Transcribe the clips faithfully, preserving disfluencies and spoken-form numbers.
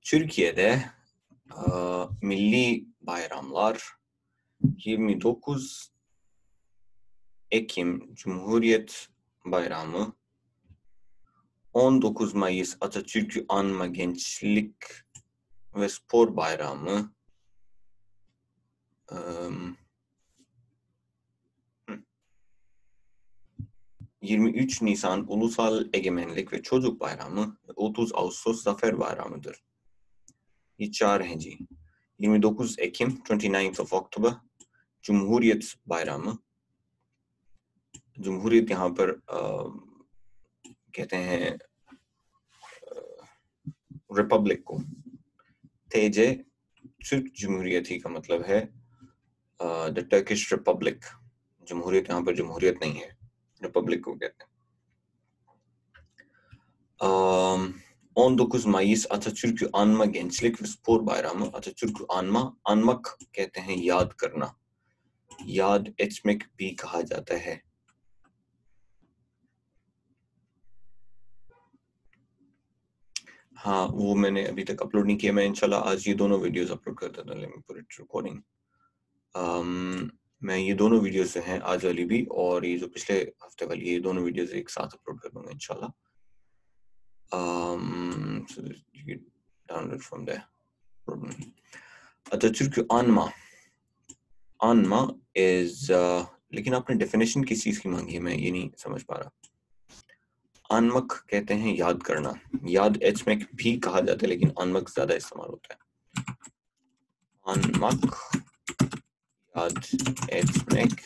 Türkiye'de uh, milli bayramlar yirmi dokuz Ekim Cumhuriyet Bayramı, on dokuz Mayıs Atatürk'ü Anma Gençlik ve Spor Bayramı, um, yirmi üç Nisan Ulusal Egemenlik ve Çocuk Bayramı ve otuz Ağustos Zafer Bayramı'dır. ये चार हैं जी. yirmi dokuz Ekim, twenty-ninth of October, जमहूरियत bayramı. जमहूरियत यहाँ पर uh, कहते हैं रिपब्लिक को. तेजे तुर्क जमहूरियत ही का मतलब है द टर्किश रिपब्लिक. जमहूरियत यहाँ पर जमहूरियत नहीं है, रिपब्लिक को कहते हैं. um, on dokuz Mayıs Atatürk'ü Anma Gençlik ve Spor Bayramı. Atatürk'ü anma, anmak कहते हैं याद करना, याद etmek भी कहा जाता है. हाँ, वो मैंने अभी तक अपलोड नहीं किया. मैं इंशाल्लाह आज ये दोनों वीडियोस अपलोड कर देता हूँ. Let me put it recording. मैं ये दोनों वीडियोस जो हैं, आज वाली भी और ये जो पिछले हफ्ते वाली, ये दोनों वीडियोस एक साथ अपलोड कर दूंगा इंशाल्लाह. Um, so you can download from there. Atatürk'ü anma, anma is uh, लेकिन आपने डेफिनेशन किस चीज की मांगी है, मैं ये नहीं समझ पा रहा. अनमक कहते हैं याद करना, याद एचमेक भी कहा जाता है लेकिन अनमक ज्यादा इस्तेमाल होता है. अनमक, याद एचमेक.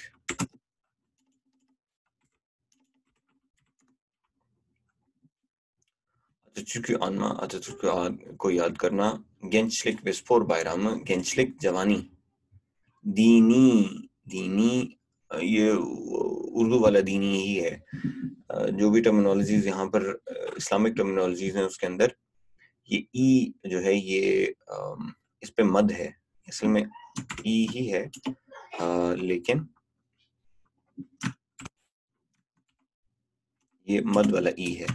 Atatürk'ü anma, Atatürk'ü को याद करना. Gençlik ve Spor Bayramı. Gençlik जवानी, दीनी, दीनी ये उर्दू वाला दीनी ही है. जो भी टर्मिनोलॉजीज यहाँ पर इस्लामिक टर्मिनोलॉजीज हैं उसके अंदर ये ई जो है ये इस पे मद है, असल में ई ही है, लेकिन ये मद वाला ई है.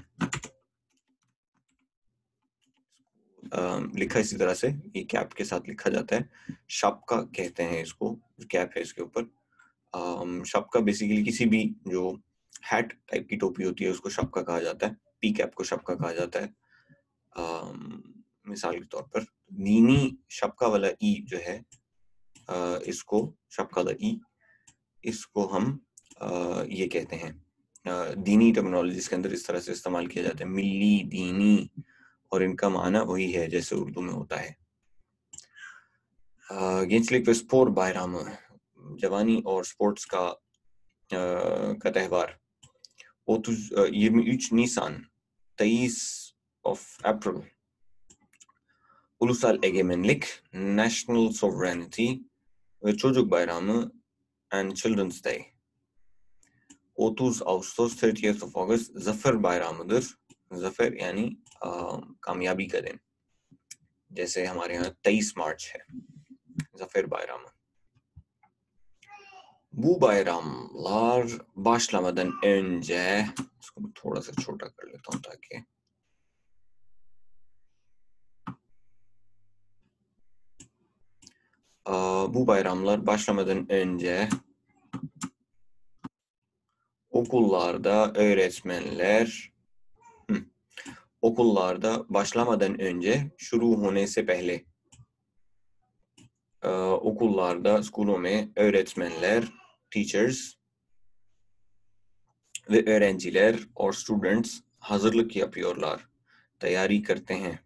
Uh, लिखा इसी तरह से, ये कैप के साथ लिखा जाता है. शापका कहते हैं इसको, कैप है इसके ऊपर. um, शापका बेसिकली किसी भी जो हैट टाइप की टोपी होती है उसको शापका कहा जाता है. पी कैप को शापका कहा जाता है. um, मिसाल के तौर पर दीनी शापका वाला ई जो है, uh, इसको शापका वाला ई, इसको हम uh, ये कहते हैं uh, दीनी टर्मिनोलॉजीज के अंदर इस तरह से इस्तेमाल किया जाता है, मिली, दीनी, और इनका माना वही है जैसे उर्दू में होता है. गेंचलिक व स्पोर्ट बायराम, जवानी और स्पोर्ट्स का uh, का त्यौहार. yirmi üç Nisan, तेईस of April, Ulusal Egemenlik, National Sovereignty ve Çocuk Bayramı and Children's Day. otuz Ağustos, thirtieth of August, Zafer Bayramıdır. Zafer यानी कामयाबी का दिन, जैसे हमारे यहाँ तेईस मार्च है, Zafer Bayramı. Bu bayramlar başlamadan önce, इसको मैं थोड़ा सा छोटा कर लेता हूँ ताकि bu bayramlar başlamadan önce okullarda öğretmenler okullarda başlamadan önce, शुरू होने से पहले, okullarda, स्कूलों में öğretmenler, teachers ve öğrenciler or students hazırlık yapıyorlar, tayari करते हैं.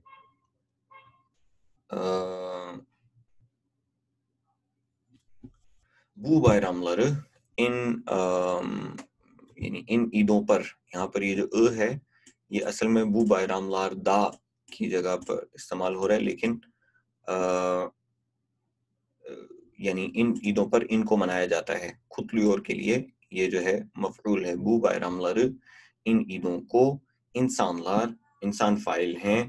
Bu bayramları इन यानी इन ईदों पर, यहाँ पर ये जो अ है ये असल में बू बायरामलार दा की जगह पर इस्तेमाल हो रहा है, लेकिन आ, यानी इन ईदों पर इनको मनाया जाता है. खुतलियोर के लिए ये जो है मफरूल है. बू बायरामलार, इन ईदों को इंसानलार, इंसान फाइल हैं,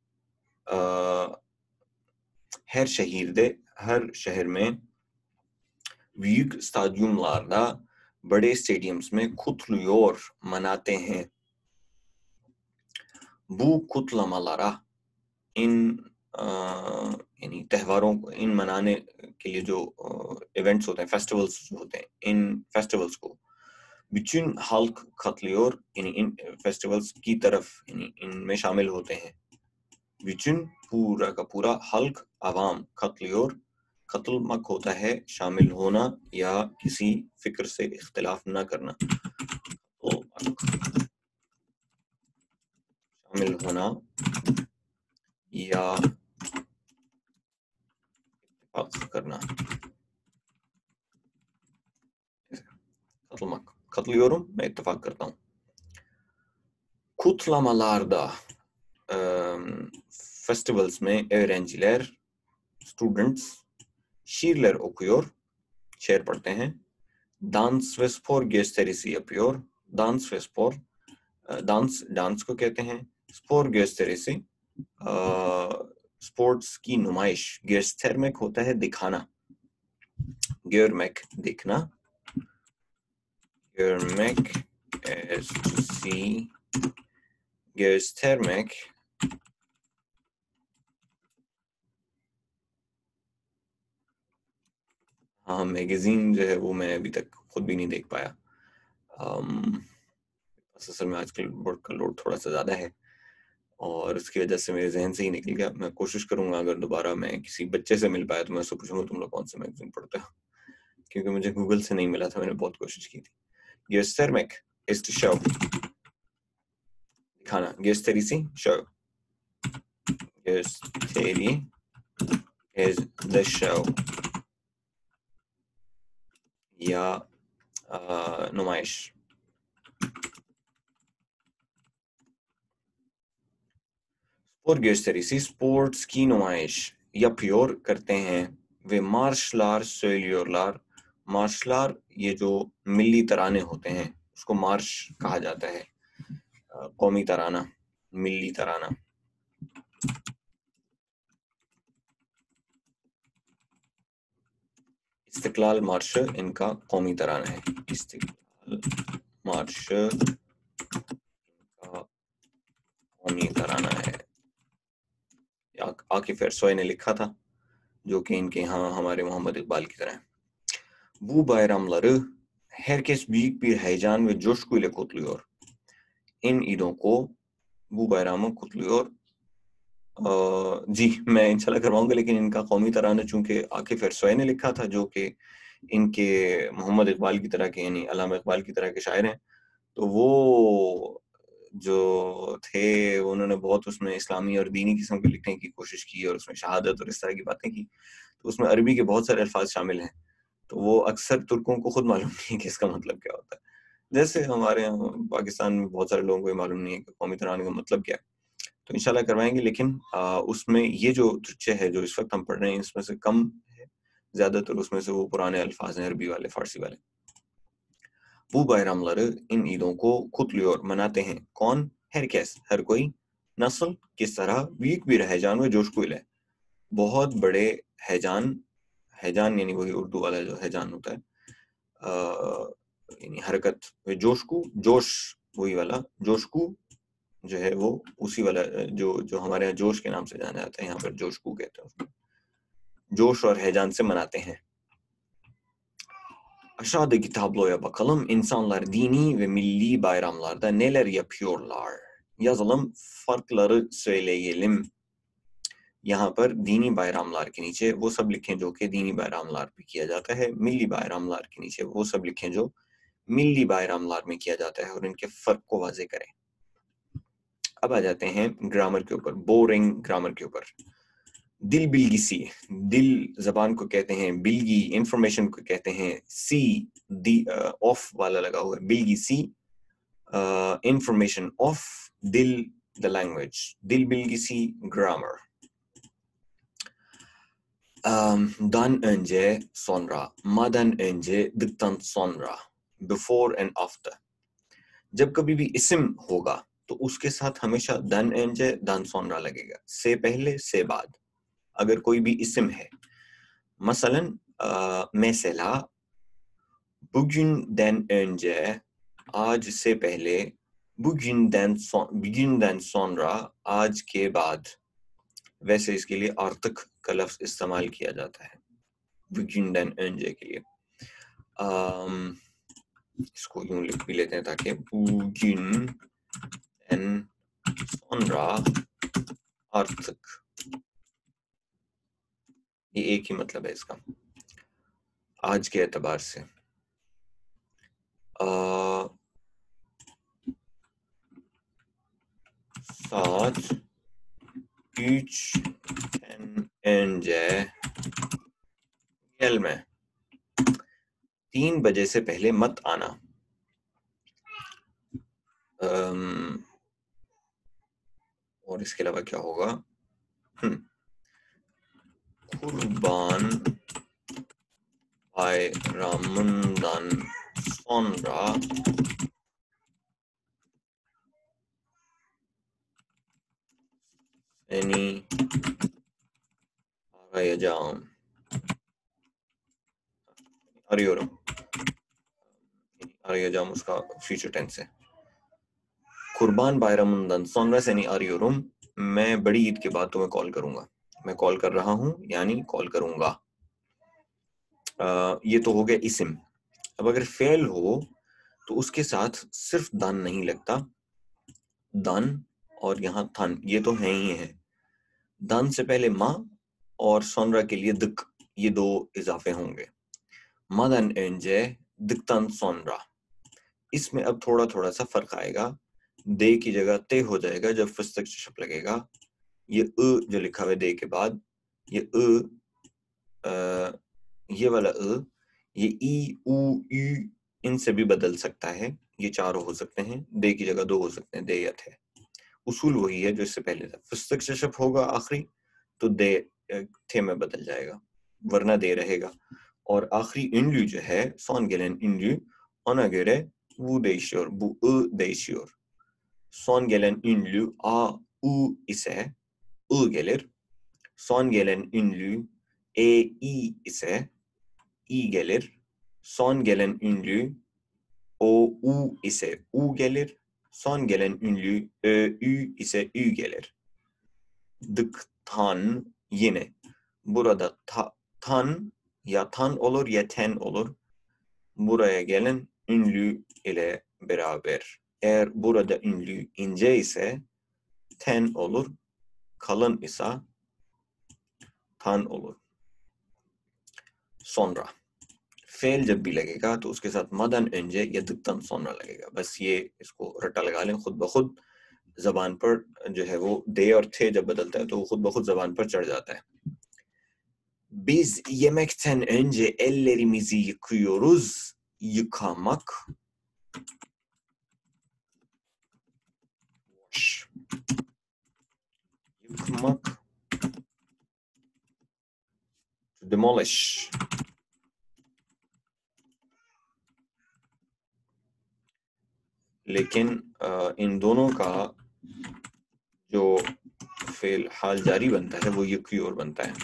हर शहर दे, हर शहर में büyük stadyumlarda, बड़े स्टेडियम्स में खुतलियोर मनाते हैं. Bu kutlamalara, in یعنی تہواروں ان منانے کے لیے جو ایونٹس ہوتے ہیں، فیسٹیولز ہوتے ہیں، ان فیسٹیولز کو بچن حلق قتلیور یعنی ان فیسٹیولز کی طرف یعنی ان میں شامل ہوتے ہیں. بچن پورا کا پورا حلق عوام قتلیور قتل مک ہوتا ہے شامل ہونا یا کسی فکر سے اختلاف نہ کرنا. شامل ہونا یا اتفاق کرنا. قتل مک قتلیورم میں اتفاق کرتا ہوں. Kutlamalarda festivals میں öğrenciler students şiirler okuyor, şiir پڑھتے ہیں. Dans ve spor gösterisi yapıyor. Dans ve spor dans dans کو کہتے ہیں. Spor gösterisi sports کی نمائش. Göstermek ہوتا ہے دکھانا. Görmek دیکھنا. Görmek is to see. Göstermek ہاں میگزین جو ہے وہ میں ابھی تک خود بھی نہیں دیکھ پایا. اصل میں آج کل ورک کا لوڈ تھوڑا سا زیادہ ہے اور اس کی وجہ سے میرے ذہن سے ہی نکل گیا. میں کوشش کروں گا اگر دوبارہ میں کسی بچے سے مل پایا تو میں اس سے پوچھوں گا تم لوگ کون سے میگزین پڑھتے ہو، کیونکہ مجھے گوگل سے نہیں ملا تھا. میں نے بہت کوشش کی تھی. Göstermek is to show. دکھانا. Gösterisi show. Gösteri is the show یا نمائش. Spor gösterisi sports کی نمائش. Yapıyor کرتے ہیں. Ve marşlar söylüyorlar. مارشلار یہ جو ملی ترانے ہوتے ہیں اس کو مارش کہا جاتا ہے. قومی ترانہ، ملی ترانہ. استقلال مارش ان کا قومی ترانہ ہے. استقلال مارش کا قومی ترانہ ہے. عاقف ارسوی نے لکھا تھا جو کہ ان کے ہاں ہمارے محمد اقبال کی طرح. Bu bayramları herkes büyük bir heyecan ve coşkuyla kutluyor. ان عیدوں کو bu bayramı kutluyor. جی میں انشاءاللہ کرواؤں گا، لیکن ان کا قومی ترانہ چونکہ عاقف ارسوی نے لکھا تھا جو کہ ان کے محمد اقبال کی طرح کے یعنی علامہ اقبال کی طرح کے شاعر ہیں، تو وہ جو تھے انہوں نے بہت اس میں اسلامی اور دینی قسم کے لکھنے کی کوشش کی اور اس میں شہادت اور اس طرح کی باتیں کی. تو اس میں عربی کے بہت سارے الفاظ شامل ہیں، تو وہ اکثر ترکوں کو خود معلوم نہیں کہ اس کا مطلب کیا ہوتا ہے. جیسے ہمارے یہاں پاکستان میں بہت سارے لوگوں کو یہ معلوم نہیں ہے کہ قومی ترانے کا مطلب کیا ہے. تو انشاءاللہ کروائیں گے، لیکن اس میں یہ جو ترچے ہے جو اس وقت ہم پڑھ رہے ہیں اس میں سے کم ہے، زیادہ تر اس میں سے وہ پرانے الفاظ ہیں عربی والے، فارسی والے. Bu bayramları ان عیدوں کو kutluyor مناتے ہیں. کون؟ herkes ہر کوئی. nasıl کس طرح. büyük bir heyecan و coşkuyla بہت بڑے ہیجان. ہیجان یعنی وہی اردو والا جو ہیجان ہوتا ہے یعنی حرکت. جوشکو جوش وہی والا. جوشکو جو ہے وہ اسی والا جو جو ہمارے یہاں جوش کے نام سے جانا جاتا ہے، یہاں پر جوشکو کہتے ہیں اس میں. جوش اور ہیجان سے مناتے ہیں. Aşağıdaki tabloya bakalım. İnsanlar dini ve milli bayramlarda neler yapıyorlar? Yazalım, farkları söyleyelim. یہاں پر دینی بائراملار کے نیچے وہ سب لکھیں جو کہ دینی بائراملار پہ کیا جاتا ہے. ملی بائراملار کے نیچے وہ سب لکھیں جو ملی بائراملار میں کیا جاتا ہے اور ان کے فرق کو واضح کریں. اب آ جاتے ہیں گرامر کے اوپر، بورنگ گرامر کے اوپر. دل بلگیسی، دل زبان کو کہتے ہیں. بلگی انفارمیشن کو کہتے ہیں. سی دی آف والا لگا ہوا ہے. بلگی سی انفارمیشن آف. دل the language. Dil bilgisi grammar. Um, dan önce sonra, madan önce dıktan sonra, before and after. جب کبھی بھی اسم ہوگا تو اس کے ساتھ ہمیشہ دن önce دن sonra لگے گا. سے پہلے سے بعد اگر کوئی بھی اسم ہے. مثلا مثلا bugünden önce آج سے پہلے. bugünden son, bugünden sonra آج کے بعد. ویسے اس کے لیے آرتک کا لفظ استعمال کیا جاتا ہے بگیندن önce کے لیے. آم, اس کو یوں لکھ بھی لیتے ہیں تاکہ bugünden sonra artık، یہ ایک ہی مطلب ہے اس کا آج کے اعتبار سے. آ, saat üçten önce gelme، تین بجے سے پہلے مت آنا. um, اور اس کے علاوہ کیا ہوگا؟ Kurban bayramından sonra seni arayacağım. arıyorum. arayacağım اس کا فیوچر ٹینس ہے. قربان bayramından sonra seni arıyorum، میں بڑی عید کے بعد تمہیں کال کروں گا. میں کال کر رہا ہوں یعنی کال کروں گا. آ, یہ تو ہو گیا اسم. اب اگر فعل ہو تو اس کے ساتھ صرف دان نہیں لگتا، دان اور یہاں تھن یہ تو ہیں ہی ہیں. دان سے پہلے ما اور سونرا کے لیے دک، یہ دو اضافے ہوں گے. مادن önce دکتان سونرا. اس میں اب تھوڑا تھوڑا سا فرق آئے گا. دے کی جگہ تے ہو جائے گا جب فستق شپ لگے گا. یہ ا جو لکھا ہوا دے کے بعد، یہ ا یہ والا ا، یہ ای او یو ان سے بھی بدل سکتا ہے. یہ چاروں ہو سکتے ہیں، دے کی جگہ دو ہو سکتے ہیں، دے یا تھے. اصول وہی ہے جو اس سے پہلے تھا. فستق شپ ہوگا آخری تو دے تھے میں بدل جائے گا، ورنہ دے رہے گا. اور آخری انلو جو ہے سون گیلن انلو ona göre bu değişiyor. Bu ı değişiyor. Son gelen ünlü a, u ise ı gelir. Son gelen ünlü e, i ise i gelir. Son gelen ünlü o, u ise u gelir. Son gelen ünlü ö, ü ise ü gelir. Dıktan yine. Burada ta, tan ya tan olur ya ten olur. Buraya gelen ünlü ile beraber. Eğer burada ünlü ince ise ten olur, kalın ise tan olur. Sonra. فعل جب بھی لگے گا تو اس کے ساتھ مدن önce یا دکتن sonra لگے گا. بس یہ اس کو رٹا لگا لیں، خود بخود زبان پر جو ہے وہ دے اور تھے جب بدلتا ہے تو وہ خود بخود زبان پر چڑھ جاتا ہے. Biz yemekten önce ellerimizi yıkıyoruz. Yıkamak. Wash. Yıkmak. To demolish. لیکن ان دونوں کا جو فعل حال جاری بنتا ہے وہ یکی اور بنتا ہے.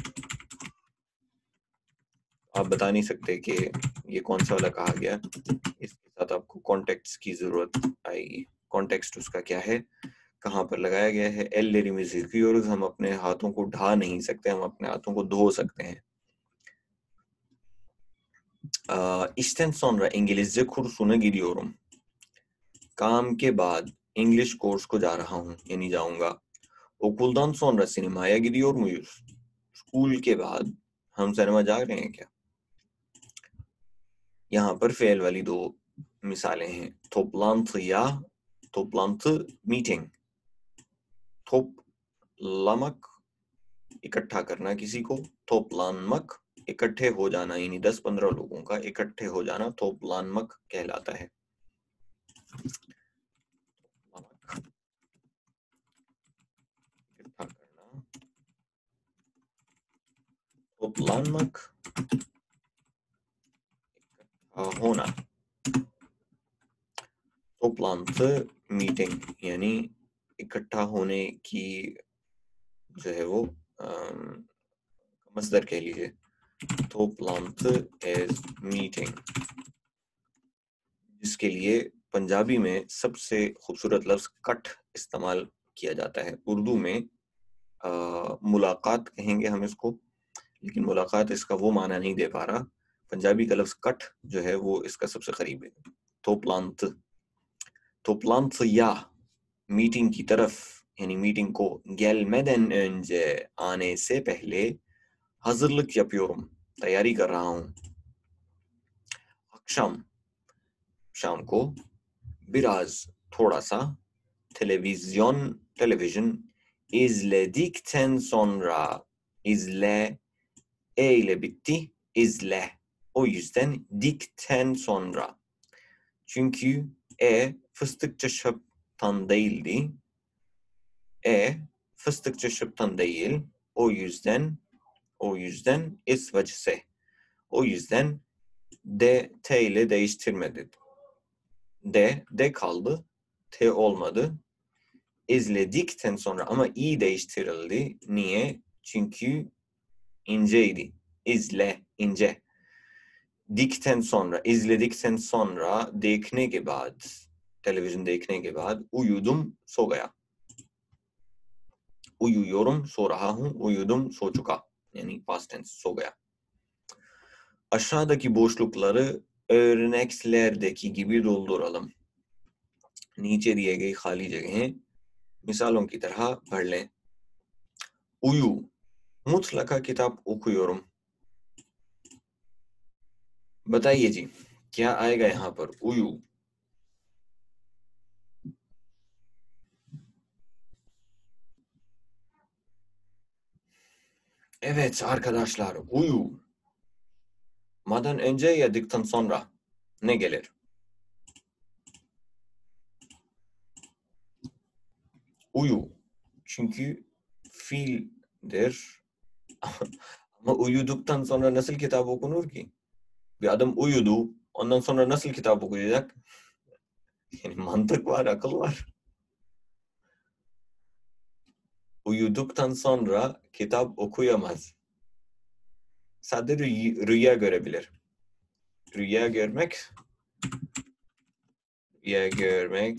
آپ بتا نہیں سکتے کہ یہ کون سا والا کہا گیا. اس کے ساتھ آپ کو کانٹیکسٹ کی ضرورت آئے گی. کانٹیکسٹ اس کا کیا ہے، کہاں پر لگایا گیا ہے. ایل لیریمیز یکیورز، ہم اپنے ہاتھوں کو ڈھا نہیں سکتے، ہم اپنے ہاتھوں کو دھو سکتے ہیں. işten sonra İngilizce kursuna gidiyorum. کام کے بعد انگلش کورس کو جا رہا ہوں یعنی جاؤں گا. okuldan sonra sinemaya gidiyor muyuz؟ اسکول کے بعد ہم سینما جا رہے ہیں کیا؟ یہاں پر فعل والی دو مثالیں ہیں. toplantıya toplantı meeting. toplamak اکٹھا کرنا کسی کو. toplanmak اکٹھے ہو جانا یعنی دس پندرہ لوگوں کا اکٹھے ہو جانا toplanmak کہلاتا ہے. toplanmak ہونا. toplantı meeting یعنی اکٹھا ہونے کی جو ہے وہ مصدر کہہ لیجیے. toplantı is meeting، جس کے لیے پنجابی میں سب سے خوبصورت لفظ کٹ استعمال کیا جاتا ہے. اردو میں मुलाकात कहेंगे हम इसको, लेकिन मुलाकात इसका वो माना नहीं दे पा रहा। पंजाबी का लफ्ज कट जो है वो इसका सबसे करीब है। तोप्लांत, तोप्लांत या मीटिंग की तरफ, यानी मीटिंग को, gelmeden önce आने से पहले, hazırlık yapıyorum, तैयारी कर रहा हूँ। akşam, शाम को, biraz, थोड़ा सा, televizyon, television, izledikten sonra, izle, e ile bitti, izle. O yüzden dikten sonra. Çünkü e fıstıkça şıptan değildi. E fıstıkça şıptan değil. O yüzden, o yüzden is vecihse. O yüzden de t ile değiştirmedi. De, de kaldı. T olmadı. İzledikten sonra ama i değiştirildi. Niye? Çünkü inceydi. İzle, ince. Dikten sonra, izledikten sonra, देखने के बाद, televizyon देखने के बाद, uyudum, सो गया. Uyuyorum, सो रहा हूँ, uyudum, सो चुका. Yani past tense, सो गया. Aşağıdaki boşlukları örneklerdeki gibi dolduralım. नीचे दिए गई खाली जगहें मिसालों की तरह भर लें. Uyu, mutlaka kitap okuyorum. बताइए जी, क्या आएगा यहाँ पर? Uyu. Evet arkadaşlar, uyu. Madan önce yedikten sonra ne gelir? Uyu. Çünkü fiildir. Ama uyuduktan sonra nasıl kitap okunur ki? Bir adam uyudu, ondan sonra nasıl kitap okuyacak? Yani mantık var, akıl var. Uyuduktan sonra kitap okuyamaz. Sadece rüya görebilir. Rüya görmek, rüya görmek,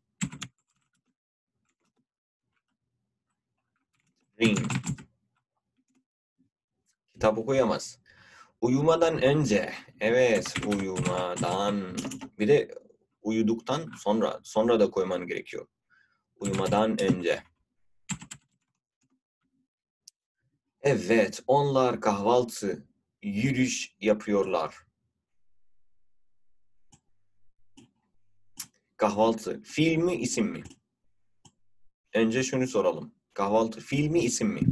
dream. Kitap okuyamaz. Uyumadan önce, evet, uyumadan, bir de uyuduktan sonra, sonra da koyman gerekiyor. Uyumadan önce. Evet, onlar kahvaltı, yürüyüş yapıyorlar. Kahvaltı, fiil mi, isim mi? Önce şunu soralım. Kahvaltı, fiil mi, isim mi?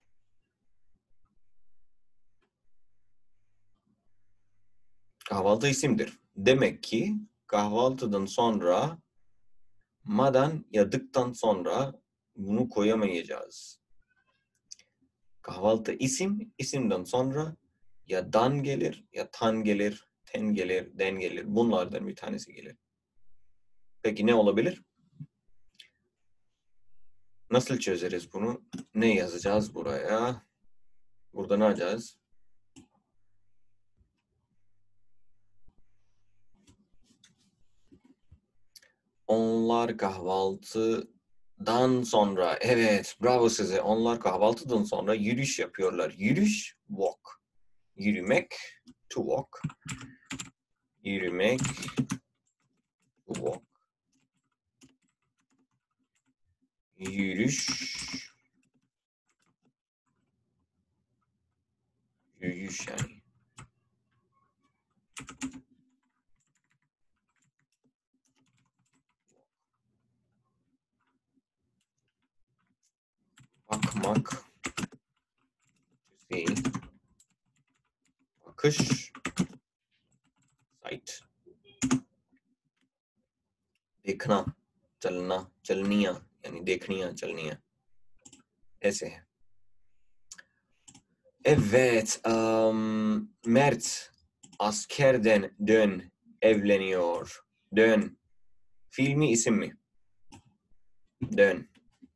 Kahvaltı isimdir. Demek ki kahvaltıdan sonra, madan yadıktan sonra bunu koyamayacağız. Kahvaltı isim, isimden sonra ya dan gelir, ya tan gelir, ten gelir, den gelir. Bunlardan bir tanesi gelir. Peki ne olabilir? Nasıl çözeriz bunu? Ne yazacağız buraya? Burada ne yapacağız? Onlar kahvaltıdan sonra, evet, bravo size. Onlar kahvaltıdan sonra yürüyüş yapıyorlar. Yürüyüş, walk. Yürümek, to walk. Yürümek, to walk. Yürüyüş. Yürüyüş yani. Bakmak. See. Bakış. Sight. देखना, चलना, चलनिया, यानी देखनिया, चलनिया. ऐसे है. Evet, um, Mert askerden dön, evleniyor. Dön. Fiil mi, isim mi? Dön.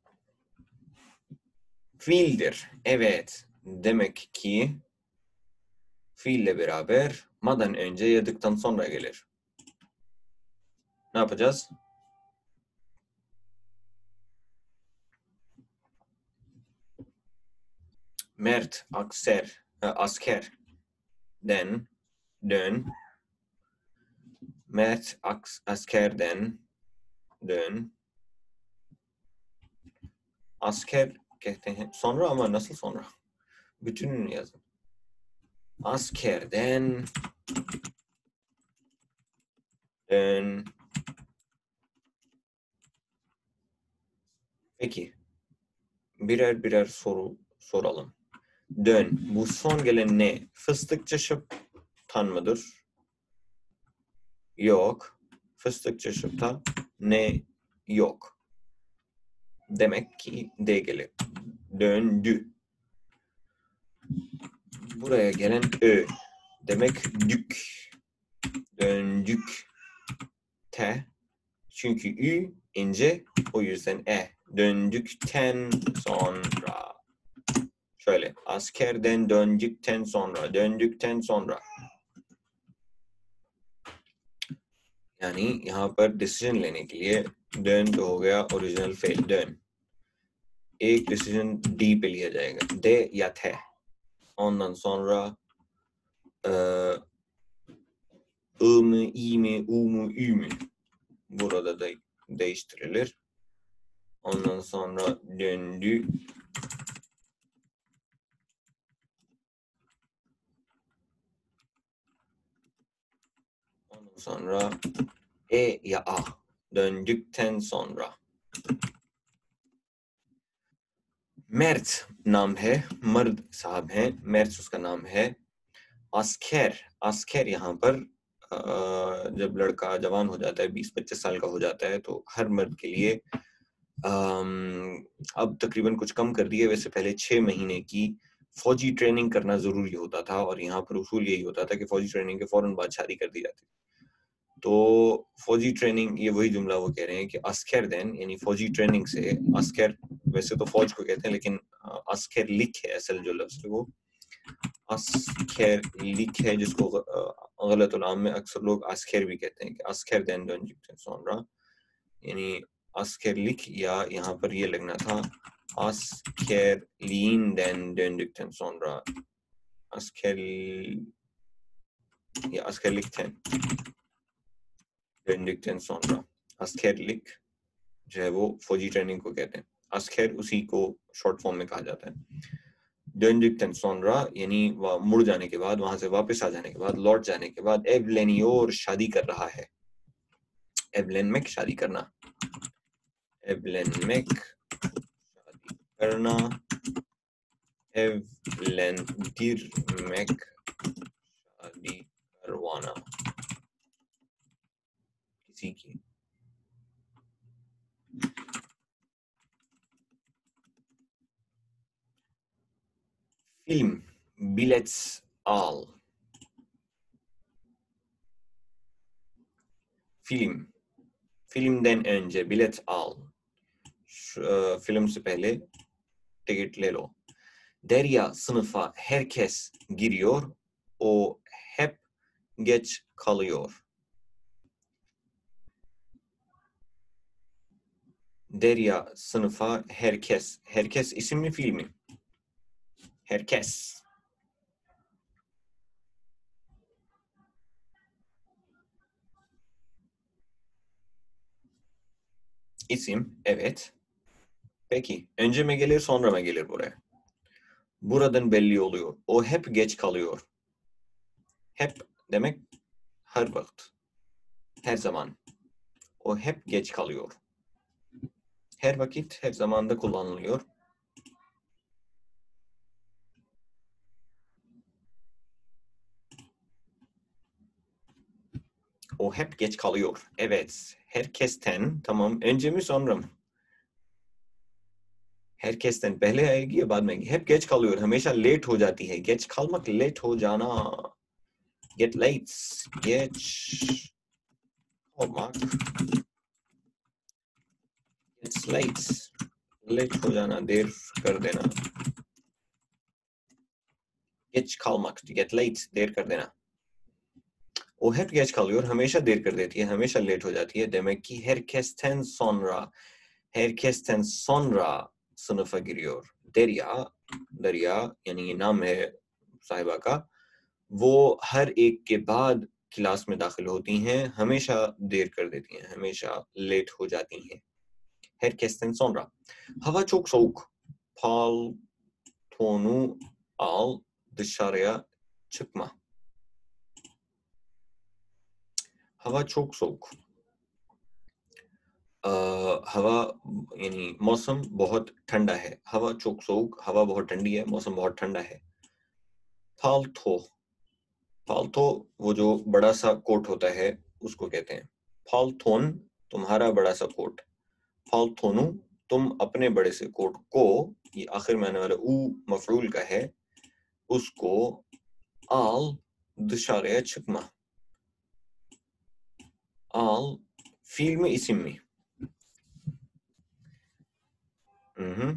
Fiildir. Evet. Demek ki fiille beraber madan önce yadıktan sonra gelir. Ne yapacağız? Mert akser, askerden dön. Mert askerden dön. Asker कहते हैं. Sonra ama nasıl sonra? Bütününü yazın. Askerden dön. Peki. Birer birer soru soralım. Dön. Bu son gelen ne? Fıstıkçı şıptan mıdır? Yok. Fıstıkçı şıpta ne yok. Demek ki D gelir. Döndü. Buraya gelen Ö. Demek dük. Döndük. T. Çünkü Ü ince. O yüzden E. Döndükten sonra. Şöyle. Askerden döndükten sonra. Döndükten sonra. यानी यहाँ पर डिसीजन लेने के लिए डन तो हो गया original fail done एक डिसीजन डी पे लिया जाएगा de ya te ondan sonra ı mı i mi u mu ü mü burada da değiştirilir ondan sonra döndü ondan sonra e ya a döndükten sonra Mert नाम है मर्द साहब हैं Mert उसका नाम है अस्कर अस्कर यहाँ पर जब लड़का जवान हो जाता है बीस पच्चीस साल का हो जाता है तो हर मर्द के लिए अब तकरीबन कुछ कम कर दिए वैसे पहले छह महीने की फौजी ट्रेनिंग करना जरूरी होता था और यहाँ पर उसूल यही होता था कि फौजी ट्रेनिंग के फौरन बाद शादी कर दी जाती तो फौजी ट्रेनिंग ये वही जुमला वो कह रहे हैं कि अस्कर देन यानी फौजी ट्रेनिंग से अस्कर वैसे तो फौज को कहते हैं लेकिन अस्कर लिख है असल जो लफ्ज वो अस्कर लिख है जिसको गलत उलाम में अक्सर लोग अस्कर भी कहते हैं कि अस्कर देन döndükten sonra यानी अस्कर लिख या यहाँ पर ये लगना था askerliğinden döndükten sonra asker या askerlikten döndükten sonra askerlik जो है वो फौजी ट्रेनिंग को कहते हैं अस्कर उसी को शॉर्ट फॉर्म में कहा जाता है döndükten sonra यानी मुड़ जाने के बाद वहां से वापस आ जाने के बाद लौट जाने के बाद evleniyor शादी कर रहा है evlenmek शादी करना evlenmek शादी करना evlendirmek शादी करवाना किसी की Film, bilet al. Film, filmden önce bilet al. Şu, e, film se pehle ticket le lo. Derya sınıfa herkes giriyor. O hep geç kalıyor. Derya sınıfa herkes. Herkes isim mi fiil mi? Herkes. İsim, evet. Peki, önce mi gelir, sonra mı gelir buraya? Buradan belli oluyor. O hep geç kalıyor. Hep demek her vakit. Her zaman. O hep geç kalıyor. Her vakit, her zamanda kullanılıyor. O hep geç kalıyor. Evet. Herkesten. Tamam. Önce mi sonra mı? Herkesten. पहले आएगी या बाद में आएगी? Hep geç kalıyor. हमेशा लेट हो जाती है. Geç kalmak, late हो जाना. Get late. Geç kalmak. It's late. Late हो जाना. देर कर देना. Geç kalmak. To get late. देर कर देना. O hep geç kalıyor, हमेशा देर कर देती है, हमेशा लेट हो जाती है. Demek ki herkesten sonra, herkesten sonra sınıfa giriyor. Derya दरिया यानी ये नाम है साहिबा का, वो हर एक के बाद क्लास में दाखिल होती हैं, हमेशा देर कर देती हैं, हमेशा लेट हो जाती हैं. Herkesten sonra. Hava çok soğuk. Paltonu al, dışarıya çıkma. हवा çok soğuk. अ, हवा यानी मौसम बहुत ठंडा है. हवा çok soğuk, हवा बहुत ठंडी है, मौसम बहुत ठंडा है. पाल्तो पाल्तो वो जो बड़ा सा कोट होता है उसको कहते हैं. पाल्तोन तुम्हारा बड़ा सा कोट. पाल्तोनु तुम अपने बड़े से कोट को, ये आखिर में आने वाला ऊ मफरूल का है, उसको al dışarıya çıkma. Al fiil mi isim mi? Hı hı.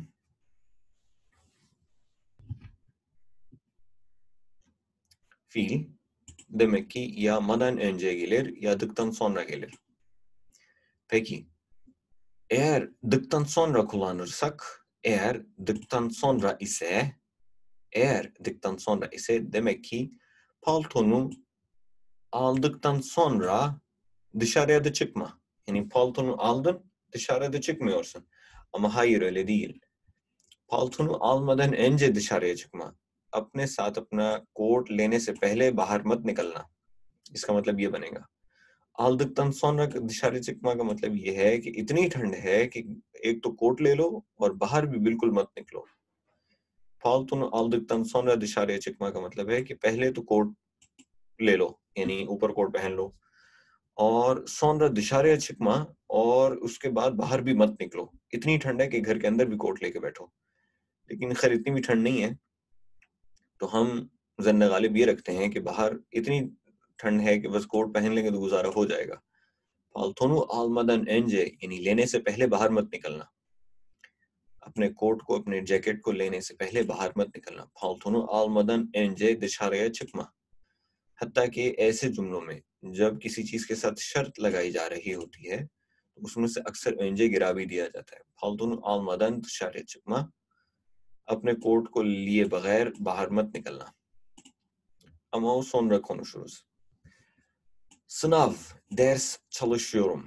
Fiil demek ki ya madan önce gelir ya dıktan sonra gelir. Peki eğer dıktan sonra kullanırsak, eğer dıktan sonra ise, eğer dıktan sonra ise demek ki paltonu aldıktan sonra dışarıya da çıkma. Yani paltonu aldın, dışarıya da çıkmıyorsun. Ama hayır öyle değil. paltonu almadan önce dışarıya çıkma. अपने साथ अपना कोट लेने से पहले बाहर मत निकलना. इसका मतलब ये बनेगा. aldıktan sonra dışarı çıkma का मतलब ये है कि इतनी ठंड है कि एक तो कोट ले लो और बाहर भी बिल्कुल मत निकलो. paltonu aldıktan sonra dışarıya çıkma का मतलब है कि पहले तो कोट ले लो, यानी ऊपर कोट पहन लो, और sonra dışarıya çıkma और उसके बाद बाहर भी मत निकलो. इतनी ठंड है कि घर के अंदर भी कोट लेके बैठो. लेकिन खैर इतनी भी ठंड नहीं है, तो हम ज़न्न गालिब ये रखते हैं कि बाहर इतनी ठंड है कि बस कोट पहन लेंगे तो गुजारा हो जाएगा. paltonu almadan önce यानी लेने से पहले बाहर मत निकलना. अपने कोट को, अपने जैकेट को लेने से पहले बाहर मत निकलना. paltonu almadan önce dışarıya çıkma. हत्ता कि ऐसे जुमलों में जब किसी चीज के साथ शर्त लगाई जा रही होती है तो उसमें से अक्सर önce गिरा भी दिया जाता है. paltonu almadan dışarıya çıkma. अपने कोट को लिए बगैर बाहर मत निकलना. Ama o sonra konuşuruz. Sınav, ders çalışıyorum.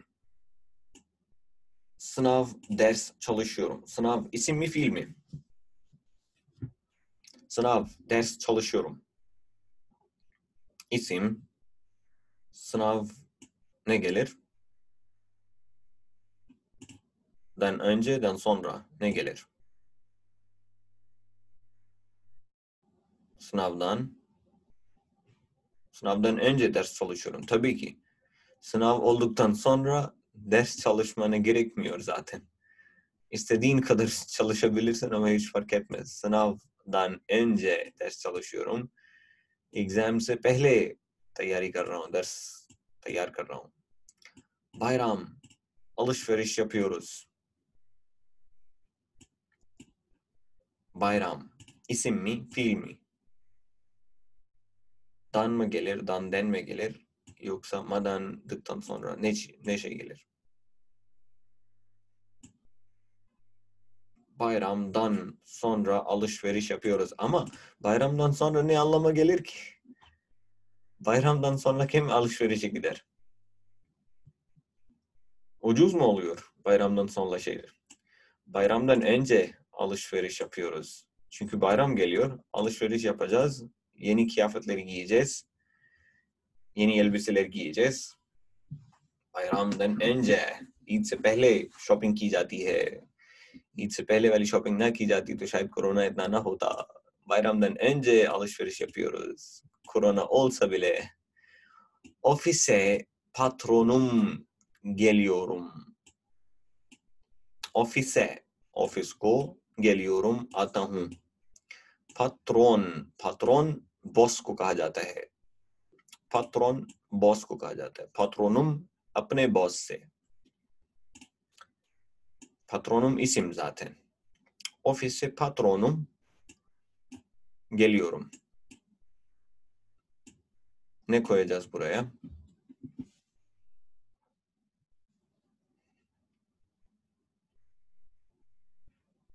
Sınav, ders çalışıyorum. Sınav isim mi fiil mi? Sınav, ders çalışıyorum. İsim, sınav ne gelir? Den önce, den sonra ne gelir? Sınavdan, sınavdan önce ders çalışıyorum. Tabii ki. Sınav olduktan sonra ders çalışmana gerekmiyor zaten. İstediğin kadar çalışabilirsin ama hiç fark etmez. Sınavdan önce ders çalışıyorum. Exam से पहले तैयारी कर रहा हूँ, दर्स तैयार कर रहा हूँ. Bayram, alışveriş yapıyoruz. Bayram, isim mi, fiil mi? Dan mı gelir, dan den mi gelir? Yoksa madandıktan sonra ne, ne şey gelir? Bayramdan sonra alışveriş yapıyoruz. Ama bayramdan sonra ne anlama gelir ki? Bayramdan sonra kim alışverişe gider? Ucuz mu oluyor bayramdan sonra şeyler? Bayramdan önce alışveriş yapıyoruz. Çünkü bayram geliyor, alışveriş yapacağız, yeni kıyafetleri giyeceğiz, yeni elbiseler giyeceğiz. Bayramdan önce, Eid से पहले शॉपिंग की जाती है. ईद से पहले वाली शॉपिंग ना की जाती तो शायद कोरोना इतना ना होता. Bayramdan önce alışveriş yapıyoruz. Korona olsa bile. Ofise patronum geliyorum. Ofise, ofis को geliyorum आता हूँ. patron, patron बॉस को कहा जाता है. patron बॉस को कहा जाता है. patronum अपने बॉस से. patronum isim zaten. Ofise patronum geliyorum. Ne koyacağız buraya?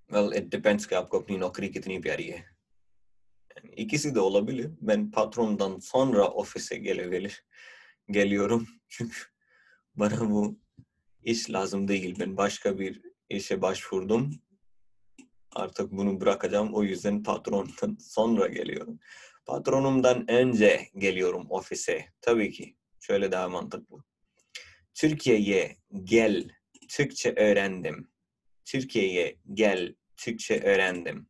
Well, it depends ki आपको अपनी नौकरी कितनी प्यारी है. Yani ikisi de olabilir. Ben patrondan sonra ofise gelebilir, geliyorum. Çünkü bana bu iş lazım değil. Ben başka bir işe başvurdum. Artık bunu bırakacağım. O yüzden patrondan sonra geliyorum. Patronumdan önce geliyorum ofise. Tabii ki. Şöyle daha mantıklı. Türkiye'ye gel, Türkçe öğrendim. Türkiye'ye gel, Türkçe öğrendim.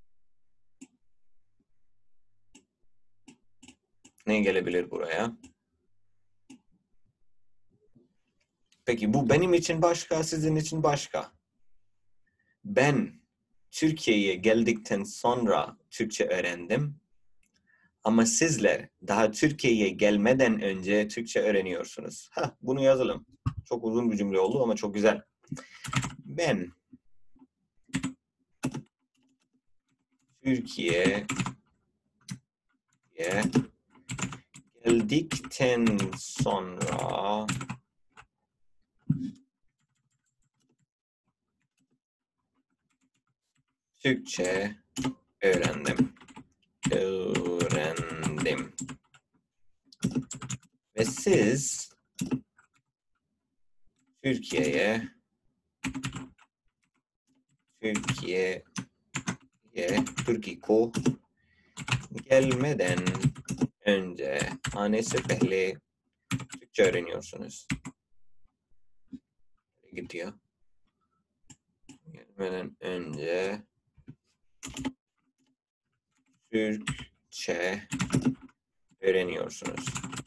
Ne gelebilir buraya? Peki bu benim için başka, sizin için başka. Ben Türkiye'ye geldikten sonra Türkçe öğrendim. Ama sizler daha Türkiye'ye gelmeden önce Türkçe öğreniyorsunuz. Hah, bunu yazalım. Çok uzun bir cümle oldu ama çok güzel. Ben Türkiye'ye geldikten sonra Türkçe öğrendim. Öğrendim. Ve siz Türkiye'ye Türkiye'ye Türkiye ko gelmeden önce आने से पहले Türkçe öğreniyorsunuz. Gidiyor. Gelmeden önce Türkçe öğreniyorsunuz.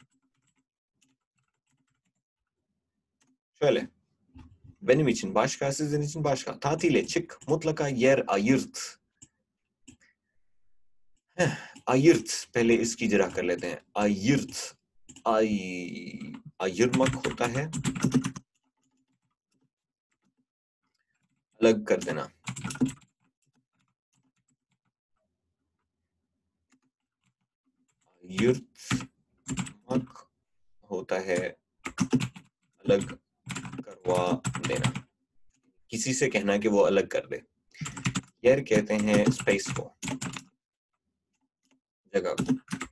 Şöyle. Benim için başka, sizin için başka. Tatile çık, mutlaka yer ayırt. Heh, ayırt. पहले इसकी जरा कर लेते हैं. ayırt. Ay, ayırmak होता है अलग कर देना. ayırtmak होता है अलग करवा देना. किसी से कहना कि वो अलग कर दे. yer कहते हैं स्पेस को, जगह को.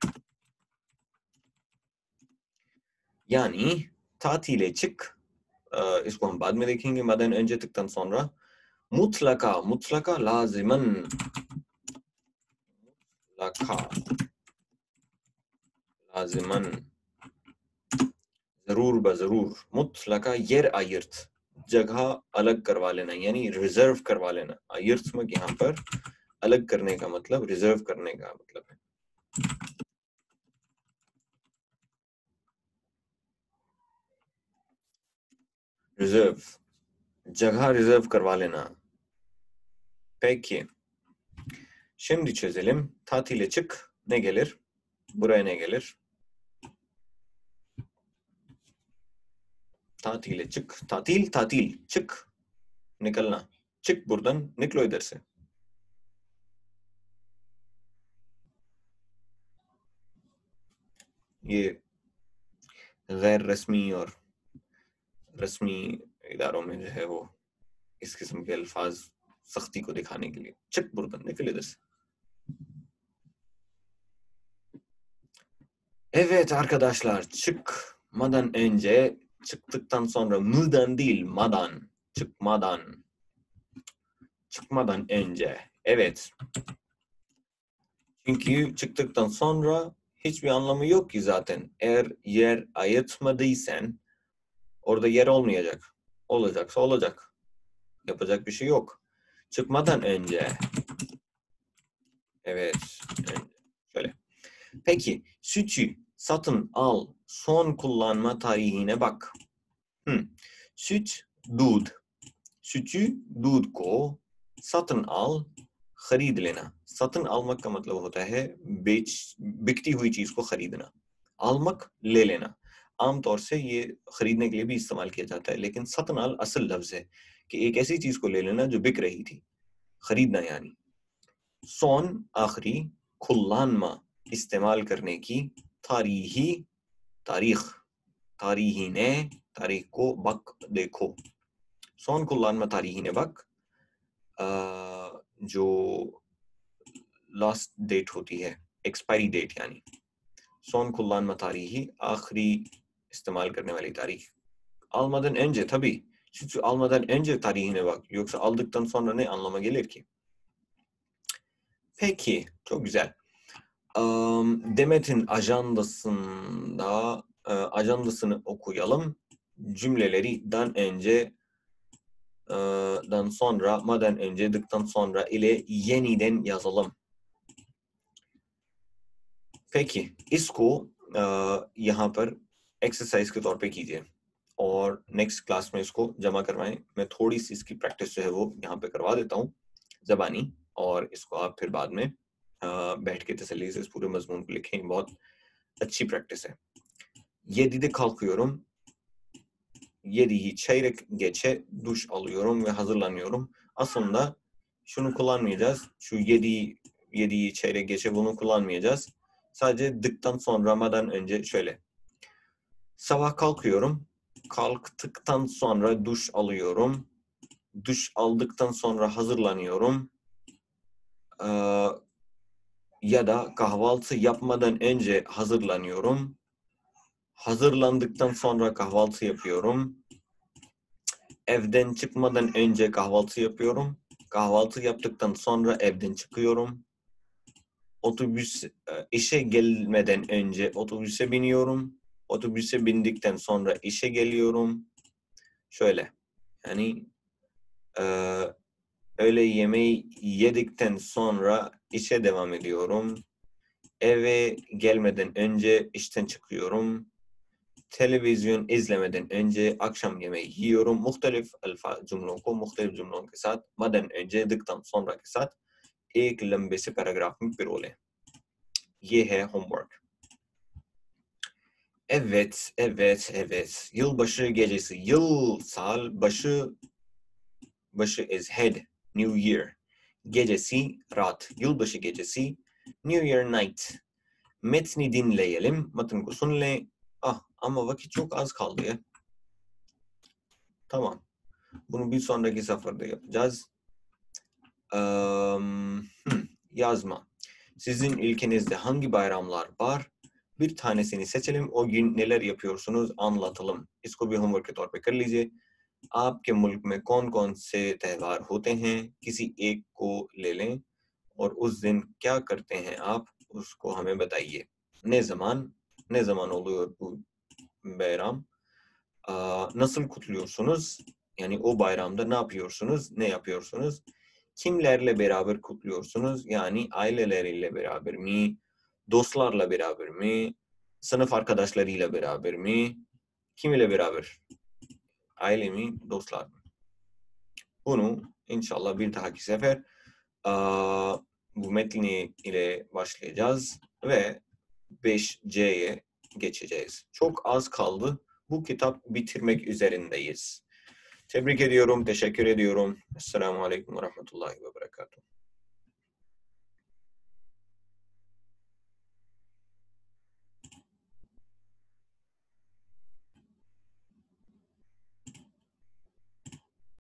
Yani tatile çık, इसको हम बाद में देखेंगे. Madan önce tıktan sonra mutlaka, mutlaka lazimen, mutlaka lazimen, जरूर ब जरूर, mutlaka yer ayırt, जगह अलग करवा लेना यानी रिजर्व करवा लेना. ayırtmak यहाँ पर अलग करने का मतलब रिजर्व करने का मतलब है. रिजर्व, जगह रिजर्व करवा लेना. Peki. Şimdi çözelim. Tatile çık. Ne gelir? Buraya ne gelir? Tatile çık. Tatil, tatil. Çık. Nikalna. Çık buradan. Niklo इधर से. ये गैर रस्मी और रस्मी इदारों में जो है वो इस किस्म के अल्फाज सख्ती को दिखाने के लिए. çık buradan. Nikl इधर से. Evet arkadaşlar, çıkmadan önce, çıktıktan sonra, mıdan değil madan, çıkmadan, çıkmadan önce. Evet. Çünkü çıktıktan sonra hiçbir anlamı yok ki zaten. Eğer yer ayırtmadıysan orada yer olmayacak. Olacaksa olacak. Yapacak bir şey yok. Çıkmadan önce. Evet. Önce. Şöyle. Peki sütü satın al, son kullanma tarihine bak. Hmm. Süt, दूध. sütü, दूध को satın al, खरीद लेना. satın almak का मतलब होता है बेच बिकती हुई चीज को खरीदना. almak, ले लेना. आमतौर से ये खरीदने के लिए भी इस्तेमाल किया जाता है, लेकिन satın al असल लफ्ज है कि एक ऐसी चीज को ले लेना जो बिक रही थी. खरीदना यानी. son, आखिरी, kullanma, इस्तेमाल करने की, तारीही, तारीख, tarihine, tarih को bak, देखो. Son kullanma tarihine bak. जो लास्ट डेट होती है, एक्सपायरी डेट यानी son kullanma tarihi, आखिरी istemal करने वाली तारीख. Almadan önce tabii. Çünkü almadan önce tarihine bak. Yoksa aldıktan sonra ne anlama gelir ki? Peki, çok güzel. Um, Demet'in ajandasında e, ajandasını okuyalım. Cümleleri dan önce e, dan sonra, madan önce, dıktan sonra ile yeniden yazalım. Peki, इसको यहाँ पर एक्सरसाइज के तौर पे कीजिए और next class में इसको जमा करवाएं. मैं थोड़ी सी इसकी प्रैक्टिस जो है वो यहाँ पे करवा देता हूँ ज़बानी, और इसको आप फिर बाद में बैठ के तसल्ली से इस पूरे मजमून को लिखें. बहुत अच्छी प्रैक्टिस है. yedide kalkıyorum. yediyi çeyrek geçe duş alıyorum ve hazırlanıyorum. Aslında şunu kullanmayacağız. Şu yedi yediyi çeyrek geçe bunu kullanmayacağız. Sadece dıktan sonra, madan önce şöyle. Sabah kalkıyorum. Kalktıktan sonra duş alıyorum. Duş aldıktan sonra hazırlanıyorum. Ee, ya da kahvaltı yapmadan önce hazırlanıyorum. Hazırlandıktan sonra kahvaltı yapıyorum. Evden çıkmadan önce kahvaltı yapıyorum. Kahvaltı yaptıktan sonra evden çıkıyorum. Otobüs, işe gelmeden önce otobüse biniyorum. Otobüse bindikten sonra işe geliyorum. Şöyle. Yani e, öğle yemeği yedikten sonra işe devam ediyorum. Eve gelmeden önce işten çıkıyorum. Televizyon izlemeden önce akşam yemeği yiyorum. मुख्तलिफ अल्फाज जुमलों को मुख्तलिफ जुमलों के साथ Madan önce dıktan sonra के साथ एक लंबे से पैराग्राफ में पिरो लें. ये है homework. Evet, evet, evet. Yılbaşı gecesi. Yıl, sal, başı, başı is head, New Year. Gecesi, raat. Yılbaşı gecesi, New Year night. Metni dinleyelim. Matın ko sun le. Ah, ama vakit çok az kaldı ya. Tamam. Bunu bir sonraki seferde yapacağız. Um, hmm, yazma. Sizin ülkenizde hangi bayramlar var? Bir tanesini seçelim. O gün neler yapıyorsunuz anlatalım. इसको भी होमवर्क के तौर पे कर लीजिए. आपके मुल्क में कौन कौन से त्यौहार होते हैं? किसी एक को ले लें और उस दिन क्या करते हैं आप? उसको हमें बताइए. Ne zaman? Ne zaman oluyor bu bayram? Aa, nasıl kutluyorsunuz? Yani o bayramda ne yapıyorsunuz? Ne yapıyorsunuz? Kimlerle beraber kutluyorsunuz? Yani aileleriyle beraber mi? Dostlarla beraber mi? Sınıf arkadaşlarıyla beraber mi? Kim ile beraber? Aile mi? Dostlar mı? Bunu inşallah bir dahaki sefer aa, bu metni ile başlayacağız ve beş C'ye geçeceğiz. Çok az kaldı. Bu kitap bitirmek üzerindeyiz. Tebrik ediyorum, teşekkür ediyorum. Esselamu Aleyküm ve Rahmetullahi ve Berekatuhu.